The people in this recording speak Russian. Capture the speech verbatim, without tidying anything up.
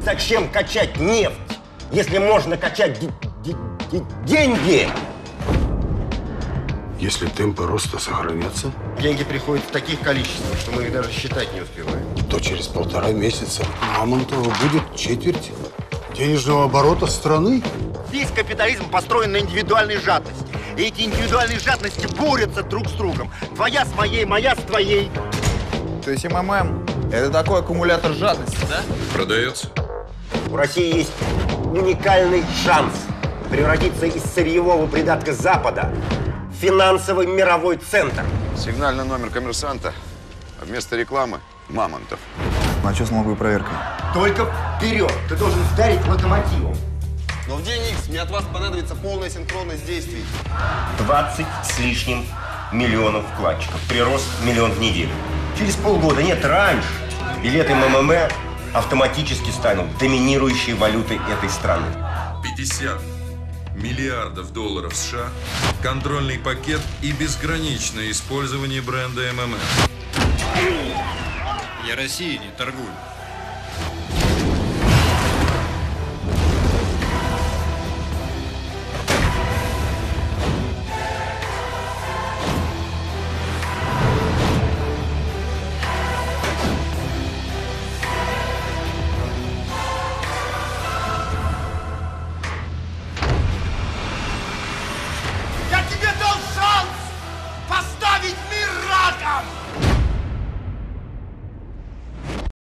Зачем качать нефть, если можно качать деньги? Если темпы роста сохранятся, деньги приходят в таких количествах, что мы их даже считать не успеваем. То через полтора месяца Мамонтова будет четверть денежного оборота страны. Весь капитализм построен на индивидуальной жадности. И эти индивидуальные жадности борются друг с другом. Твоя с моей, моя с твоей. То есть эм эм эм – это такой аккумулятор жадности, да? Продается. У России есть уникальный шанс превратиться из сырьевого придатка Запада в финансовый мировой центр. Сигнальный номер коммерсанта, а вместо рекламы – Мамонтов. А что с налоговой проверкой? Только вперед! Ты должен вдарить локомотивом. Но в день Икс мне от вас понадобится полная синхронность действий. двадцать с лишним миллионов вкладчиков. Прирост миллион в неделю. Через полгода, нет, раньше, билеты эм эм эм автоматически станут доминирующей валютой этой страны. пятьдесят миллиардов долларов США, контрольный пакет и безграничное использование бренда эм эм эм. Я Россией не торгую.